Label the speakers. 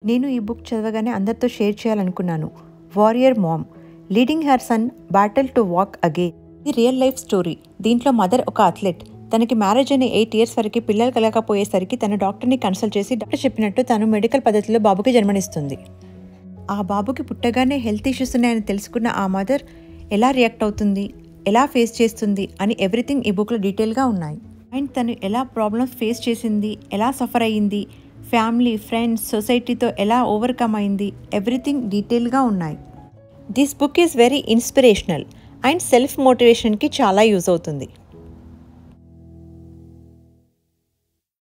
Speaker 1: నేను ఈ బుక్ చదవగానే అందరితో షేర్ చేయాలనుకున్నాను. Warrior mom leading her son battle to walk again. ఇది రియల్ లైఫ్ స్టోరీ. దీంట్లో మదర్ ఒక అథ్లెట్. తనకి మ్యారేజ్ అయిన 8 years వరకు పిల్లలు కలగకపోయేసరికి తన డాక్టర్ని కన్సల్ట్ చేసి డాక్టర్ చెప్పినట్టు తను మెడికల్ పద్ధతిలో బాబుకి జన్మనిస్తుంది. ఆ బాబుకి పుట్టగానే హెల్త్ ఇష్యూస్ ఉన్నాయని తెలుసుకున్న ఆ మదర్ ఎలా రియాక్ట్ అవుతుంది, ఎలా ఫేస్ చేస్తుంది అని ఎవ్రీథింగ్ ఈ బుక్లో డీటెయిల్గా ఉన్నాయి. అండ్ తను ఎలా ప్రాబ్లమ్స్ ఫేస్ చేసింది, ఎలా సఫర్ అయ్యింది, ఫ్యామిలీ, ఫ్రెండ్స్, సొసైటీతో ఎలా ఓవర్కమ్ అయింది, ఎవ్రీథింగ్ డీటెయిల్గా ఉన్నాయి. This book is very inspirational and self మోటివేషన్కి చాలా యూజ్ అవుతుంది.